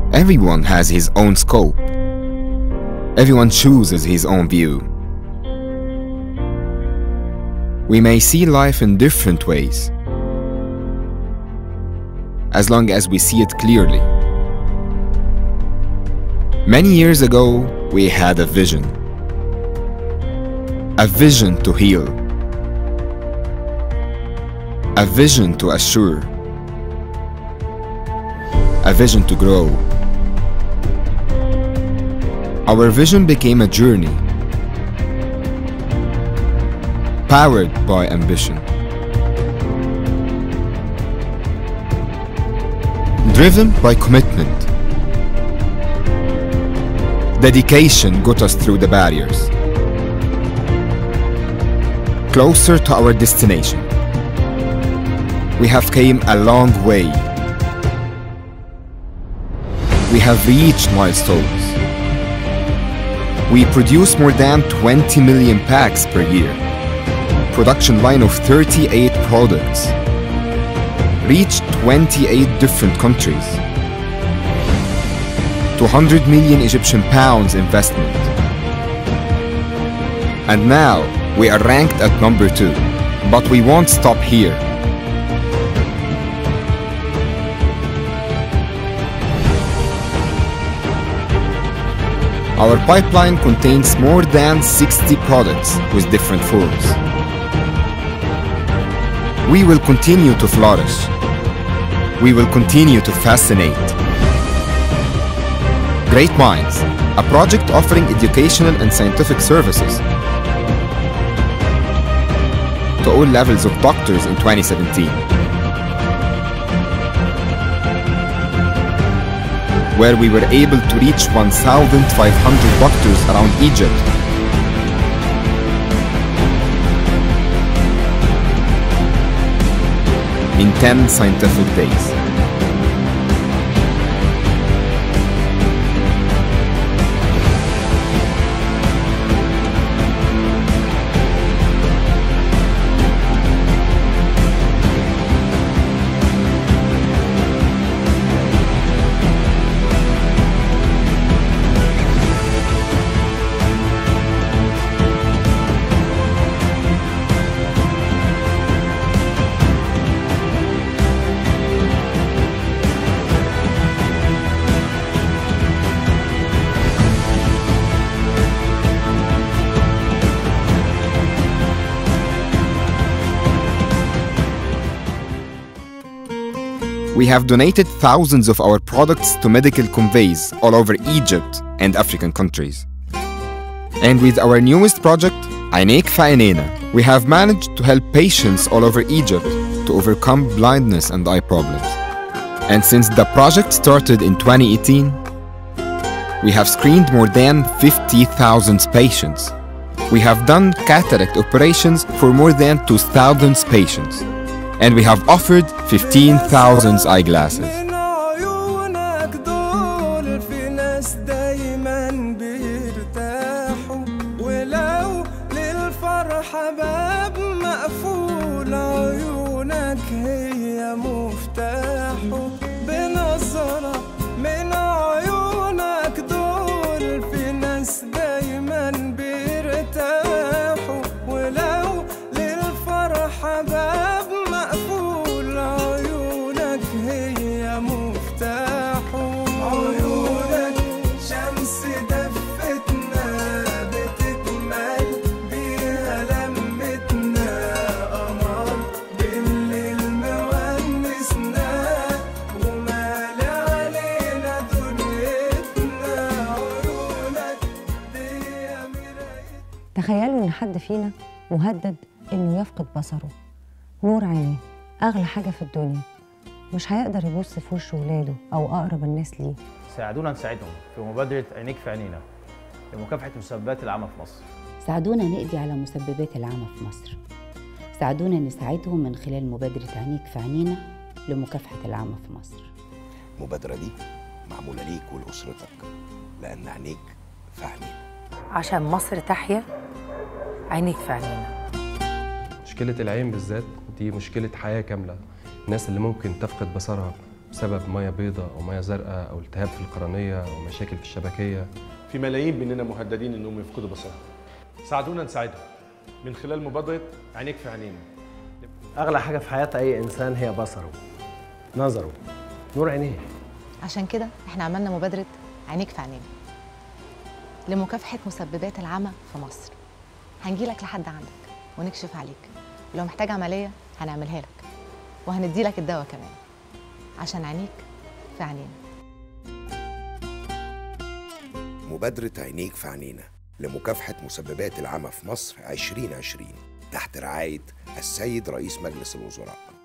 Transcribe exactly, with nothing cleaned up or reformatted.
Everyone has his own scope. Everyone chooses his own view. We may see life in different ways, as long as we see it clearly. Many years ago, we had a vision. A vision to heal. A vision to assure. A vision to grow. Our vision became a journey, powered by ambition, driven by commitment. Dedication got us through the barriers, closer to our destination. We have came a long way. We have reached milestones. We produce more than twenty million packs per year. Production line of thirty-eight products. Reach twenty-eight different countries. two hundred million Egyptian pounds investment. And now we are ranked at number two. But we won't stop here. Our pipeline contains more than sixty products with different forms. We will continue to flourish. We will continue to fascinate. Great Minds, a project offering educational and scientific services to all levels of doctors in twenty seventeen. Where we were able to reach one thousand five hundred doctors around Egypt. In ten scientific days. We have donated thousands of our products to medical conveys all over Egypt and African countries. And with our newest project, Aynek fi Aynena, we have managed to help patients all over Egypt to overcome blindness and eye problems. And since the project started in twenty eighteen, we have screened more than fifty thousand patients. We have done cataract operations for more than two thousand patients. And we have offered fifteen thousand eyeglasses. تخيلوا إن حد فينا مهدد إنه يفقد بصره. نور عينيه أغلى حاجة في الدنيا، مش هيقدر يبص في وش ولاده أو أقرب الناس ليه. ساعدونا نساعدهم في مبادرة عينيك في عينينا لمكافحة مسببات العمى في مصر. ساعدونا نقضي على مسببات العمى في مصر. ساعدونا نساعدهم من خلال مبادرة عينيك في عينينا لمكافحة العمى في مصر. المبادرة دي معمولة ليك ولأسرتك، لأن عينيك في عينينا. عشان مصر تحيا، عينيك في عينينا. مشكلة العين بالذات دي مشكلة حياة كاملة. الناس اللي ممكن تفقد بصرها بسبب ميه بيضاء او ميه زرقاء او التهاب في القرنيه او مشاكل في الشبكيه. في ملايين مننا مهددين انهم يفقدوا بصرهم. ساعدونا نساعدهم من خلال مبادره عينيك في عينينا. اغلى حاجه في حياه اي انسان هي بصره، نظره، نور عينيه. عشان كده احنا عملنا مبادره عينيك في عينينا لمكافحه مسببات العمى في مصر. هنجيلك لحد عندك ونكشف عليك، ولو محتاج عمليه هنعملها لك، وهنديلك الدواء كمان عشان عينيك في عينينا. مبادرة عينيك في عينينا لمكافحة مسببات العمى في مصر عشرين عشرين تحت رعاية السيد رئيس مجلس الوزراء.